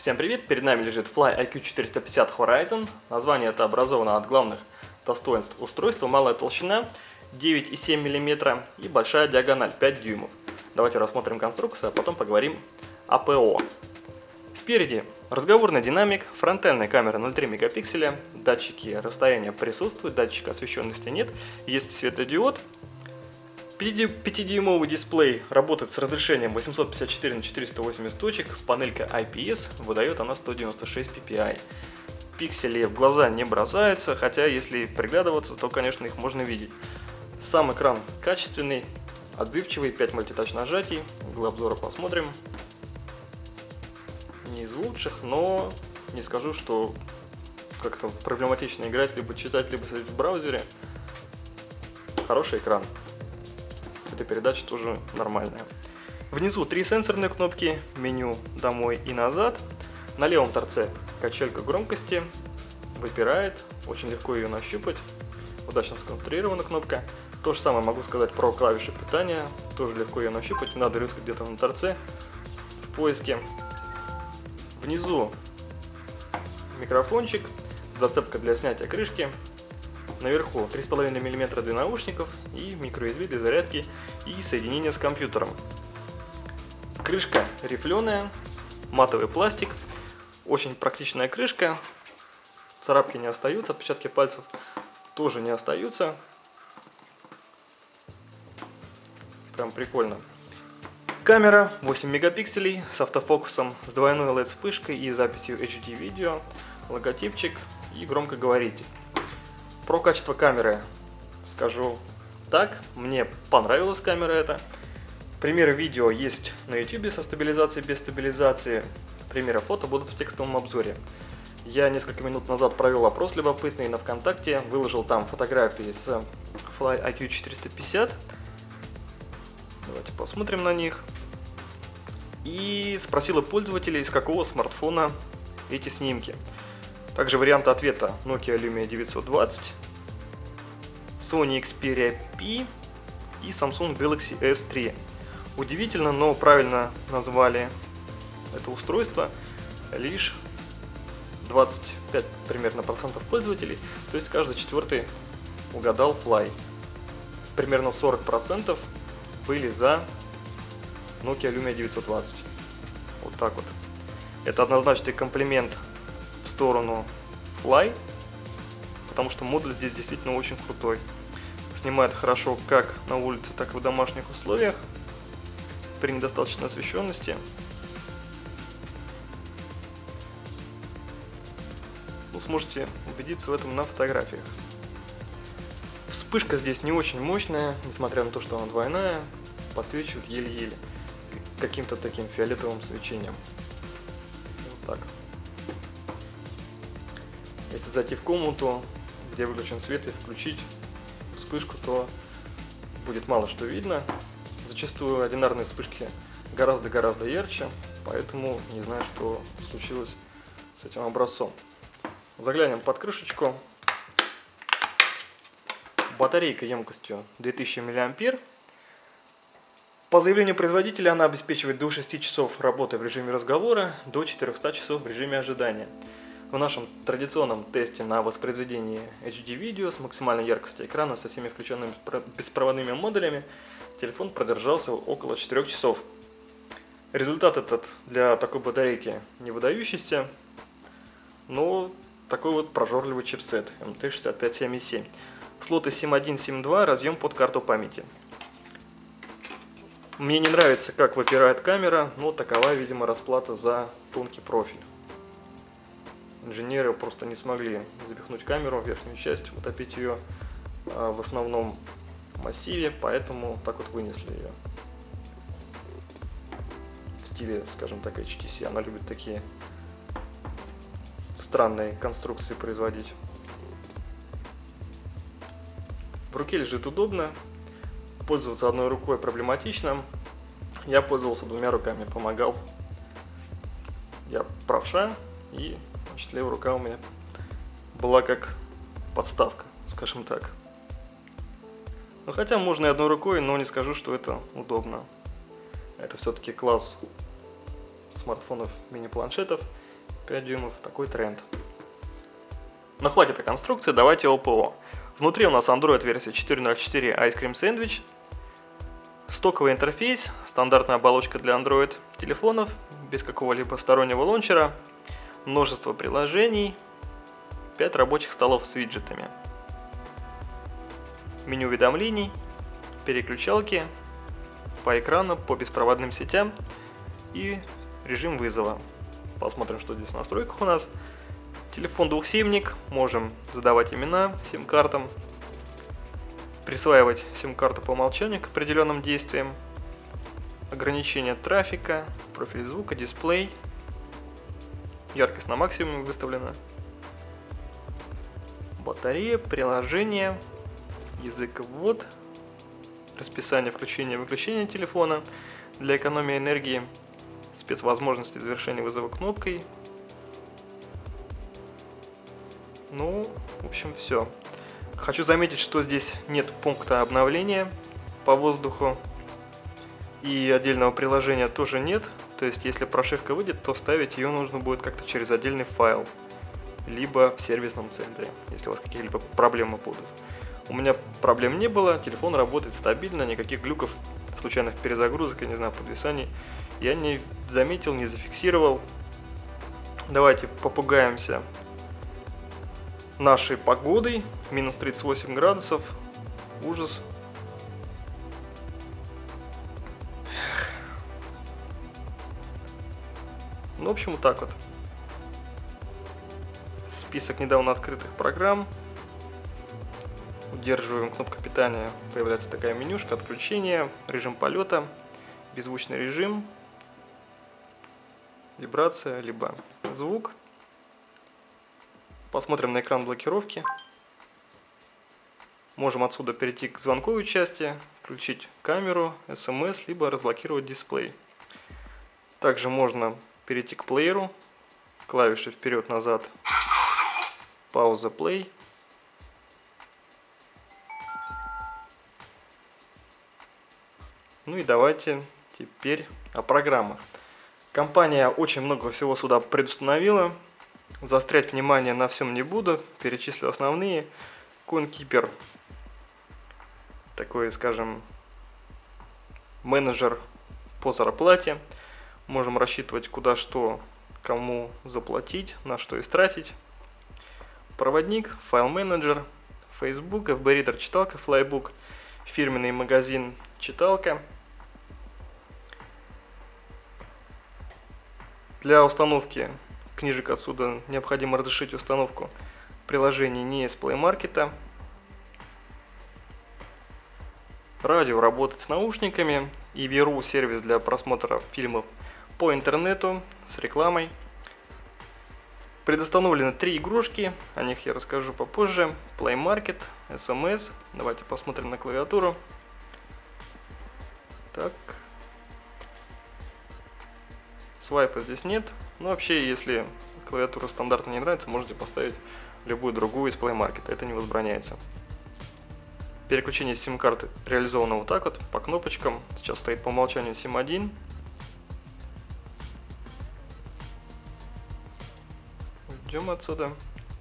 Всем привет! Перед нами лежит Fly IQ450 Horizon. Название это образовано от главных достоинств устройства. Малая толщина 9,7 мм и большая диагональ 5 дюймов. Давайте рассмотрим конструкцию, а потом поговорим о ПО. Спереди разговорный динамик, фронтальная камера 0,3 мегапикселя, датчики расстояния присутствуют, датчика освещенности нет, есть светодиод. 5-дюймовый дисплей работает с разрешением 854 на 480 точек, панелька IPS, выдает она 196 ppi. Пиксели в глаза не бросаются, хотя если приглядываться, то конечно их можно видеть. Сам экран качественный, отзывчивый, 5 мультитач нажатий, угол обзора посмотрим. Не из лучших, но не скажу, что как-то проблематично играть, либо читать, либо смотреть в браузере. Хороший экран. Эта передача тоже нормальная. Внизу 3 сенсорные кнопки, меню «Домой» и «Назад». На левом торце качелька громкости, выпирает, очень легко ее нащупать. Удачно сконструирована кнопка. То же самое могу сказать про клавиши питания, тоже легко ее нащупать, не надо рыскать где-то на торце в поиске. Внизу микрофончик, зацепка для снятия крышки. Наверху 3,5 мм для наушников и микро-USB для зарядки и соединения с компьютером. Крышка рифленая, матовый пластик, очень практичная крышка, царапки не остаются, отпечатки пальцев тоже не остаются. Прям прикольно. Камера 8 мегапикселей с автофокусом, с двойной LED вспышкой и записью HD видео, логотипчик и громкоговоритель. Про качество камеры скажу так, мне понравилась камера эта. Примеры видео есть на YouTube со стабилизацией, без стабилизации. Примеры фото будут в текстовом обзоре. Я несколько минут назад провел опрос любопытный на ВКонтакте, выложил там фотографии с Fly IQ450. Давайте посмотрим на них. И спросила пользователей, с какого смартфона эти снимки. Также варианты ответа: Nokia Lumia 920, Sony Xperia P и Samsung Galaxy S3. Удивительно, но правильно назвали это устройство лишь 25 примерно процентов пользователей, то есть каждый четвертый угадал Fly. Примерно 40% были за Nokia Lumia 920. Вот так вот. Это однозначный комплимент в сторону Fly, потому что модуль здесь действительно очень крутой. Снимает хорошо как на улице, так и в домашних условиях при недостаточной освещенности. Вы сможете убедиться в этом на фотографиях. Вспышка здесь не очень мощная, несмотря на то, что она двойная, подсвечивает еле-еле каким-то таким фиолетовым свечением. Вот так. Если зайти в комнату, где выключен свет, и включить вспышку, то будет мало что видно. Зачастую одинарные вспышки гораздо-гораздо ярче, поэтому не знаю, что случилось с этим образцом. Заглянем под крышечку. Батарейка емкостью 2000 мАh. По заявлению производителя она обеспечивает до 6 часов работы в режиме разговора, до 400 часов в режиме ожидания. В нашем традиционном тесте на воспроизведение HD-видео с максимальной яркостью экрана со всеми включенными беспроводными модулями телефон продержался около 4 часов. Результат этот для такой батарейки не выдающийся, но такой вот прожорливый чипсет MT6577. Слоты SIM1, SIM2, разъем под карту памяти. Мне не нравится, как выпирает камера, но такова, видимо, расплата за тонкий профиль. Инженеры просто не смогли запихнуть камеру в верхнюю часть, утопить ее в основном массиве, поэтому так вот вынесли ее. В стиле, скажем так, HTC. Она любит такие странные конструкции производить. В руке лежит удобно, пользоваться одной рукой проблематично. Я пользовался двумя руками, помогал. Я правша, и значит, левая рука у меня была как подставка, скажем так. Но хотя можно и одной рукой, но не скажу, что это удобно. Это все-таки класс смартфонов, мини-планшетов, 5 дюймов, такой тренд. Но хватит о конструкции, давайте о ПО. Внутри у нас Android версия 4.04 Ice Cream Sandwich. Стоковый интерфейс, стандартная оболочка для Android телефонов, без какого-либо стороннего лончера, множество приложений, 5 рабочих столов с виджетами, меню уведомлений, переключалки по экрану, по беспроводным сетям и режим вызова. Посмотрим, что здесь в настройках у нас. Телефон двухсимник, можем задавать имена сим-картам, присваивать сим-карту по умолчанию к определенным действиям, ограничение трафика, профиль звука, дисплей, яркость на максимум выставлена, батарея, приложение, язык ввод, расписание включения и выключения телефона для экономии энергии, спецвозможности завершения вызова кнопкой. Ну, в общем, все. Хочу заметить, что здесь нет пункта обновления по воздуху. И отдельного приложения тоже нет. То есть, если прошивка выйдет, то ставить ее нужно будет как-то через отдельный файл. Либо в сервисном центре, если у вас какие-либо проблемы будут. У меня проблем не было, телефон работает стабильно, никаких глюков, случайных перезагрузок, я не знаю, подвисаний я не заметил, не зафиксировал. Давайте попугаемся нашей погодой. Минус 38 градусов. Ужас. Ну, в общем, вот так вот. Список недавно открытых программ. Удерживаем кнопку питания. Появляется такая менюшка. Отключение. Режим полета. Беззвучный режим. Вибрация, либо звук. Посмотрим на экран блокировки. Можем отсюда перейти к звонковой части, включить камеру, SMS, либо разблокировать дисплей. Также можно перейти к плееру, клавиши вперед-назад, пауза, play. Ну и давайте теперь о программах. Компания очень много всего сюда предустановила. Заострять внимание на всем не буду, перечислю основные. CoinKeeper, такой, скажем, менеджер по зарплате. Можем рассчитывать, куда что, кому заплатить, на что истратить. Проводник, файл-менеджер, Facebook, FB-Reader, читалка, Flybook, фирменный магазин, читалка. Для установки книжек отсюда необходимо разрешить установку приложений не из Play Market. Радио работает с наушниками. EVRU сервис для просмотра фильмов по интернету с рекламой. Предустановлены 3 игрушки, о них я расскажу попозже. Play Market, SMS. Давайте посмотрим на клавиатуру. Так. Свайпа здесь нет. Но вообще, если клавиатура стандартно не нравится, можете поставить любую другую из Play Market. Это не возбраняется. Переключение сим-карты реализовано вот так вот, по кнопочкам. Сейчас стоит по умолчанию SIM1. Идем отсюда.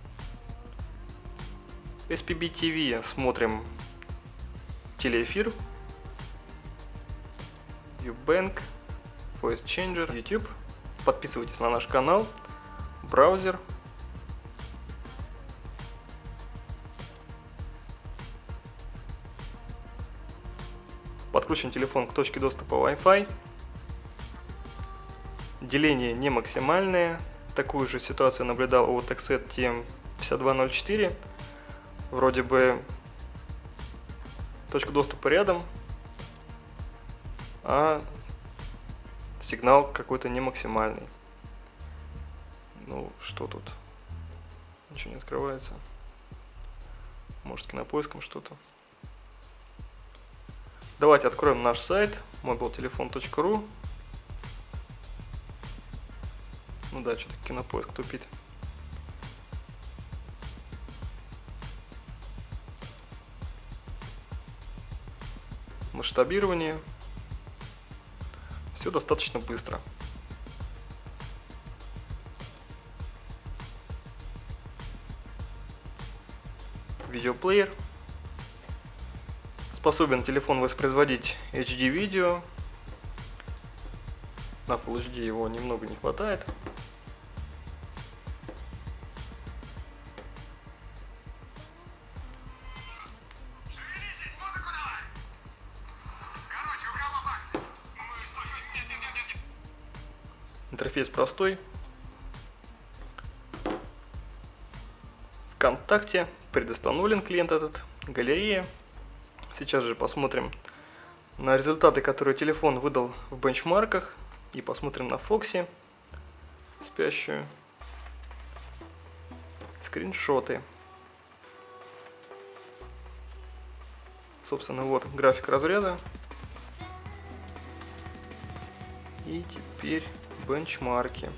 SPB TV смотрим телеэфир. Ubank, Voice Changer, YouTube. Подписывайтесь на наш канал. Браузер. Подключен телефон к точке доступа Wi-Fi. Деление не максимальное. Такую же ситуацию наблюдал у Texet TM5204. Вроде бы точка доступа рядом, а сигнал какой-то не максимальный. Ну, что тут? Ничего не открывается. Может, кинопоиском что-то. Давайте откроем наш сайт mobiltelefon.ru. Ну да, что-то кинопоиск тупит. Масштабирование. Все достаточно быстро. видеоплеер. Способен телефон воспроизводить HD-видео. На Full HD его немного не хватает. Интерфейс простой. ВКонтакте предустановлен клиент этот, галерея. Сейчас же посмотрим на результаты, которые телефон выдал в бенчмарках. И посмотрим на Фокси спящую. Скриншоты. Собственно, вот график разряда. И теперь бенчмарки.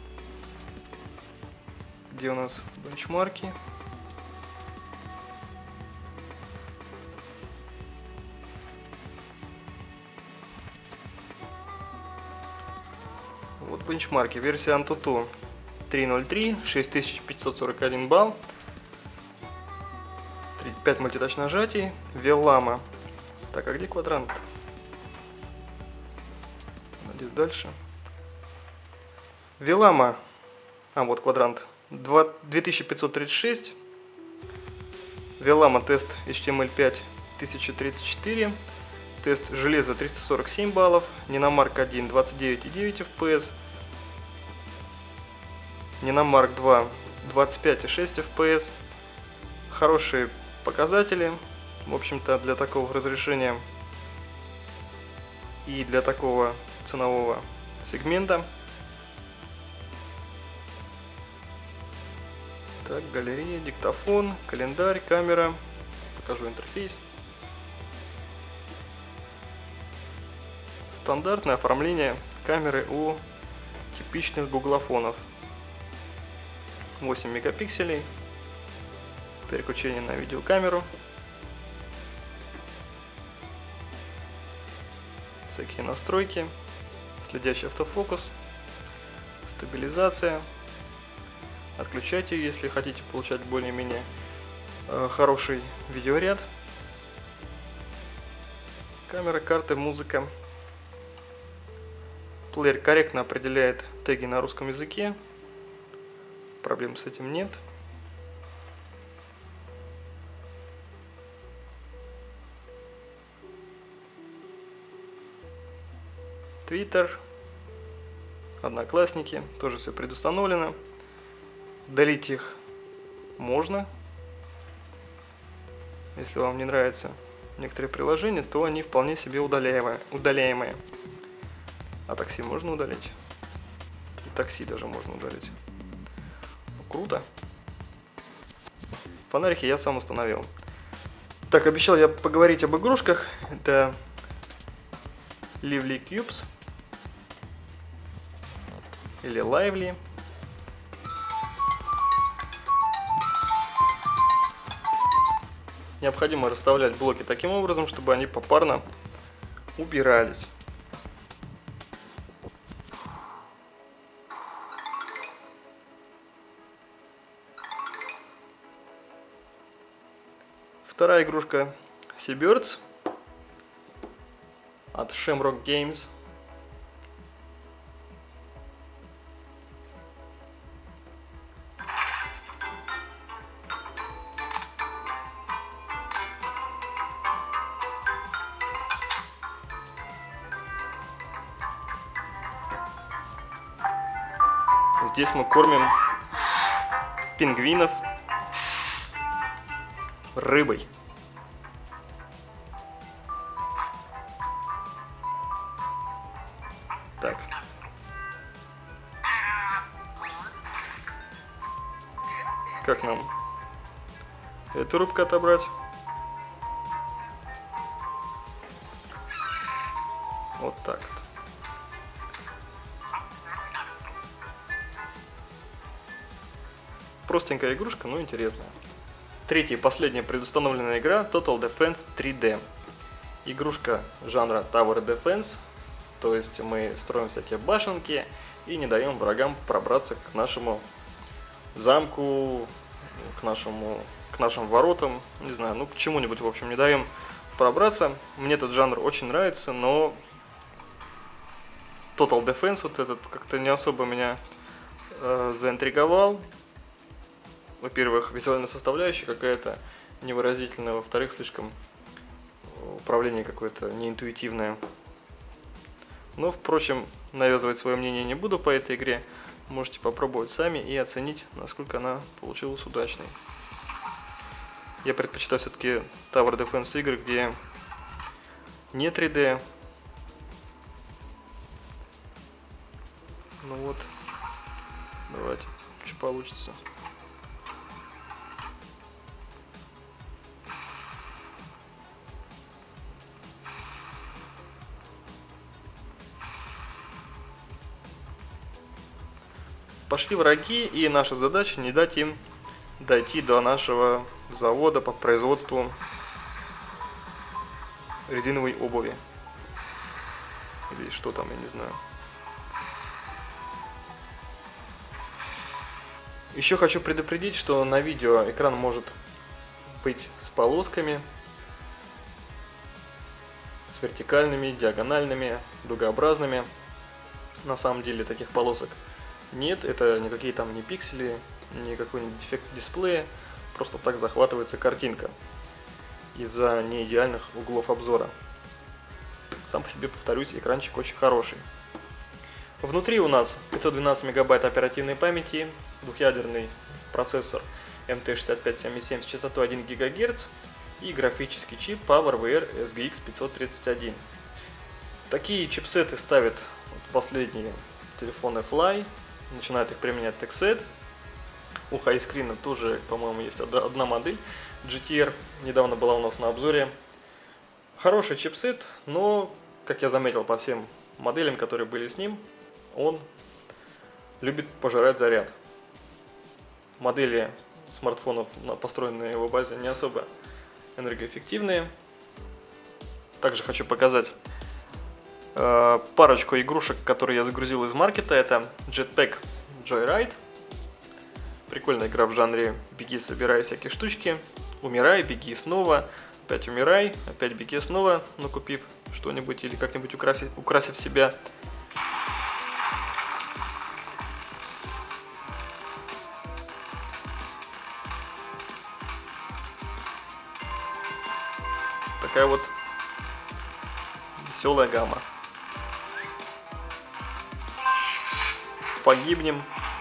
Где у нас бенчмарки? Вот бенчмарки. Версия Antutu 3.03, 6541 балл, 5 мультитач нажатий, Vellama. Так, а где квадрант? Надеюсь, дальше. Vellama. А, вот квадрант. 2536. Vellama тест HTML5 1034. Тест железа 347 баллов. Ninomark 1 29,9 FPS. Ninomark 2 25,6 FPS. Хорошие показатели. В общем-то, для такого разрешения и для такого ценового сегмента. Так, галерея, диктофон, календарь, камера. Покажу интерфейс. Стандартное оформление камеры у типичных гуглофонов. 8 мегапикселей. Переключение на видеокамеру. Всякие настройки. Следящий автофокус. Стабилизация. Отключайте, если хотите получать более-менее хороший видеоряд. Камера, карты, музыка. Плеер корректно определяет теги на русском языке. Проблем с этим нет. Twitter, Одноклассники, тоже все предустановлено. Удалить их можно. Если вам не нравятся некоторые приложения, то они вполне себе удаляемые. А такси можно удалить. И такси даже можно удалить. Круто. Фонарики я сам установил. Так, обещал я поговорить об игрушках. Это Lively Cubes. Или Lively. Необходимо расставлять блоки таким образом, чтобы они попарно убирались. Вторая игрушка Seabirds от Shamrock Games. Здесь мы кормим пингвинов рыбой. Так. Как нам эту рыбку отобрать? Вот так вот. Простенькая игрушка, но интересная. Третья и последняя предустановленная игра Total Defense 3D. Игрушка жанра Tower Defense, то есть мы строим всякие башенки и не даем врагам пробраться к нашему замку, к нашему к нашим воротам, не знаю, ну к чему-нибудь, в общем, не даем пробраться. Мне этот жанр очень нравится, но Total Defense вот этот как-то не особо меня заинтриговал. Во-первых, визуальная составляющая какая-то невыразительная, во-вторых, слишком управление какое-то неинтуитивное. Но, впрочем, навязывать свое мнение не буду по этой игре. Можете попробовать сами и оценить, насколько она получилась удачной. Я предпочитаю все-таки Tower Defense игры, где не 3D. Ну вот, давайте, что получится. Пошли враги, и наша задача не дать им дойти до нашего завода по производству резиновой обуви. Или что там, я не знаю. Еще хочу предупредить, что на видео экран может быть с полосками, с вертикальными, диагональными, дугообразными. На самом деле таких полосок нет, это никакие там не пиксели, не какой-нибудь дефект дисплея, просто так захватывается картинка из-за неидеальных углов обзора. Сам по себе, повторюсь, экранчик очень хороший. Внутри у нас 512 мегабайт оперативной памяти, двухъядерный процессор MT6577 с частотой 1 ГГц и графический чип PowerVR SGX 531. Такие чипсеты ставят последние телефоны Fly, начинают их применять TechSet. У Highscreen тоже, по-моему, есть одна модель GTR, недавно была у нас на обзоре. Хороший чипсет, но, как я заметил по всем моделям, которые были с ним, он любит пожирать заряд. Модели смартфонов, построенные на его базе, не особо энергоэффективные. Также хочу показать парочку игрушек, которые я загрузил из маркета. Это Jetpack Joyride. Прикольная игра в жанре беги, собирай всякие штучки. Умирай, беги снова. Опять умирай, опять беги снова, накупив что-нибудь или как-нибудь украсив себя. Такая вот веселая гамма. Погибнем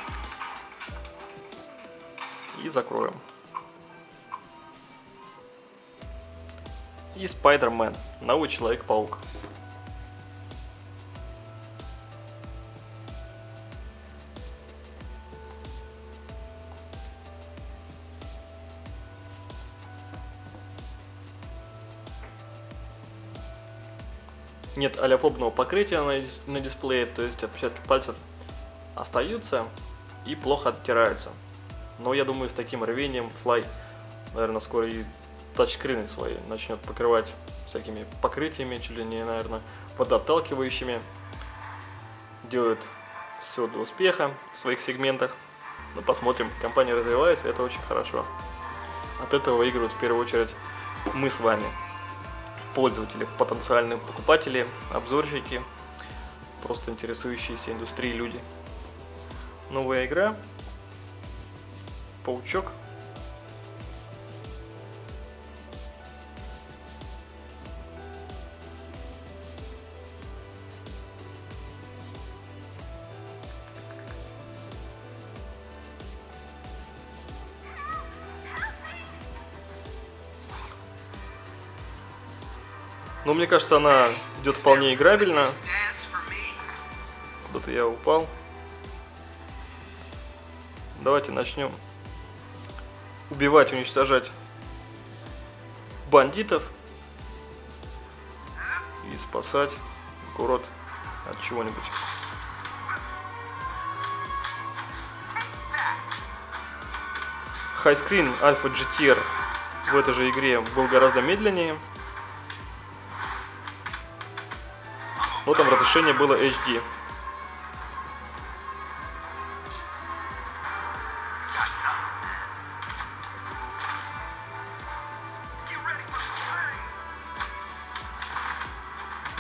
и закроем. И Spider-Man, новый Человек-паук. Нет аляфобного покрытия на дисплее, то есть отпечатки пальцев остаются и плохо оттираются. Но я думаю, с таким рвением Fly, наверное, скоро и тачскрины свои начнет покрывать всякими покрытиями, чуть ли не, наверное, водоотталкивающими. Делает все для успеха в своих сегментах. Ну, посмотрим, компания развивается, это очень хорошо. От этого выигрывают в первую очередь мы с вами, пользователи, потенциальные покупатели, обзорщики, просто интересующиеся индустрией люди. Новая игра, Паучок. Но мне кажется, она идет вполне играбельно. Куда-то я упал. Давайте начнем убивать, уничтожать бандитов и спасать город от чего-нибудь. Highscreen Alpha GTR в этой же игре был гораздо медленнее, но там разрешение было HD.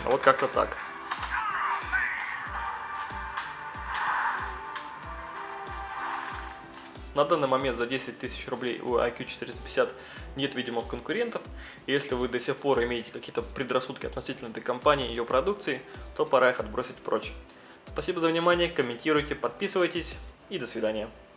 Вот как-то так. На данный момент за 10 тысяч рублей у IQ 450 нет видимых конкурентов. И если вы до сих пор имеете какие-то предрассудки относительно этой компании и ее продукции, то пора их отбросить прочь. Спасибо за внимание, комментируйте, подписывайтесь и до свидания.